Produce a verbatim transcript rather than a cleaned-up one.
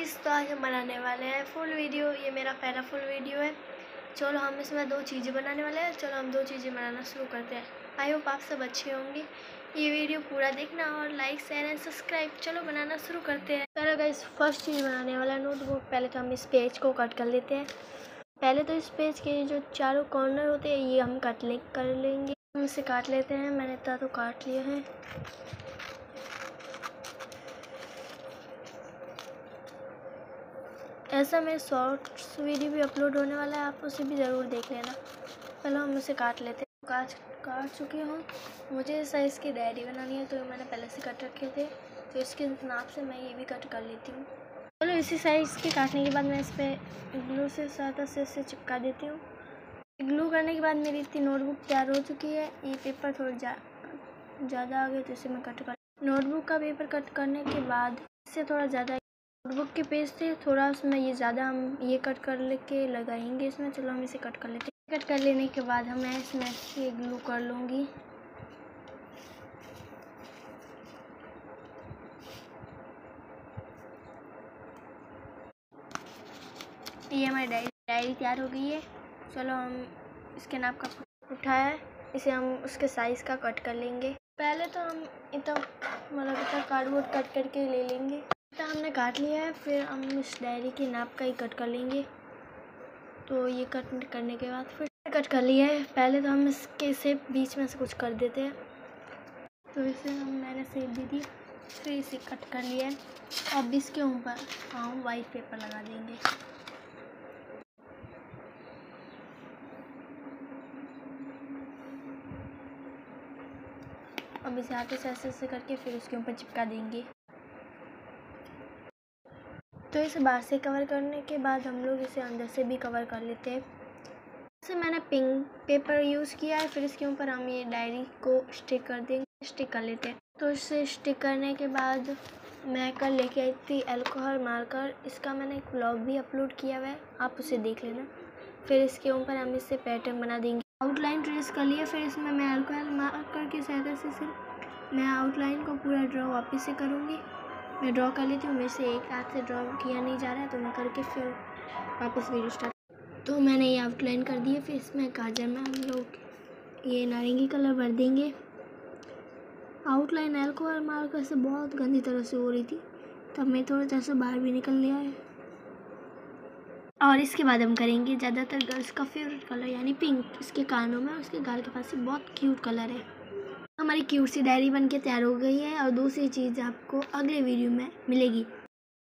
Guys, तो आज हम बनाने वाले हैं फुल वीडियो। ये मेरा पहला फुल वीडियो है। चलो हम इसमें दो चीज़ें बनाने वाले हैं। चलो हम दो चीज़ें बनाना शुरू करते हैं। आई होप आप सब अच्छे होंगे। ये वीडियो पूरा देखना और लाइक शेयर एंड सब्सक्राइब। चलो बनाना शुरू करते हैं। चलो गाइस, फर्स्ट चीज़ बनाने वाला नोटबुक। पहले तो हम इस पेज को कट कर लेते हैं। पहले तो इस पेज के जो चारों कॉर्नर होते हैं ये हम कट ले कर लेंगे। हम इसे काट लेते हैं। मैंने इतना तो काट लिया है। ऐसा मेरे शॉर्ट्स वीडियो भी अपलोड होने वाला है, आप उसे भी ज़रूर देख लेना। पहले हम उसे काट लेते हैं। काट काट चुके हूँ। मुझे साइज़ की डायरी बनानी है, तो मैंने पहले से कट रखे थे, तो इसके नाप से मैं ये भी कट कर लेती हूँ। चलो इसी साइज़ के काटने के बाद मैं इस पर ग्लू से सहायता से इसे चिपका देती हूँ। ग्लू करने के बाद मेरी इतनी नोटबुक तैयार हो चुकी है। ये पेपर थोड़ा जा ज़्यादा आ गया, तो इसे मैं कट कर नोटबुक का पेपर कट करने के बाद इससे थोड़ा ज़्यादा नोटबुक के पेज से थोड़ा उसमें ये ज़्यादा हम ये कट कर लेके लगाएंगे इसमें। चलो हम इसे कट कर लेते हैं। कट कर लेने के बाद हम मैं इसमें से ग्लू कर लूँगी। ये हमारी डायरी डायरी तैयार हो गई है। चलो हम इसके नाप का उठाया है, इसे हम उसके साइज़ का कट कर लेंगे। पहले तो हम इतना मतलब इतना कार्डबोर्ड कट करके ले लेंगे। इतना हमने काट लिया है, फिर हम इस डायरी के नाप का ही कट कर लेंगे। तो ये कट करने के बाद फिर कट कर लिया है। पहले तो हम इसके शेप बीच में से कुछ कर देते हैं, तो इसे हम मैंने शेप दे दी। फिर इसे कट कर लिया है। अब इसके ऊपर हम वाइट पेपर लगा देंगे। अब इसे हाथ से ऐसे ऐसे करके फिर उसके ऊपर चिपका देंगे। तो इसे बाहर से कवर करने के बाद हम लोग इसे अंदर से भी कवर कर लेते हैं। इसे मैंने पिंक पेपर यूज़ किया है। फिर इसके ऊपर हम ये डायरी को स्टिक कर देंगे स्टिक कर लेते हैं। तो इसे स्टिक करने के बाद मैं कल लेके आई थी अल्कोहल मार्कर। इसका मैंने एक व्लॉग भी अपलोड किया हुआ है, आप उसे देख लेना। फिर इसके ऊपर हम इससे पैटर्न बना देंगे। आउटलाइन ट्रेस कर लिया। फिर इसमें मैं अल्कोहल मार्कर की सहायता से सिर्फ मैं आउटलाइन को पूरा ड्रॉ वापस से करूँगी। मैं ड्रॉ कर लेती हूँ। मेरे से एक हाथ से ड्रॉ किया नहीं जा रहा है, तो मैं करके फिर वापस वीडियो स्टार्ट। तो मैंने ये आउटलाइन कर दी है। फिर इसमें काजल में हम लोग ये नारंगी कलर भर देंगे। आउटलाइन अल्कोहल मार्कर से बहुत गंदी तरह से हो रही थी, तब मैं थोड़ा सा से बाहर भी निकल लिया है। और इसके बाद हम करेंगे ज़्यादातर गर्ल्स का फेवरेट कलर यानी पिंक। इसके कानों में और उसके गाल के पास ही बहुत क्यूट कलर है। हमारी क्यूट सी डायरी बन के तैयार हो गई है, और दूसरी चीज़ आपको अगले वीडियो में मिलेगी।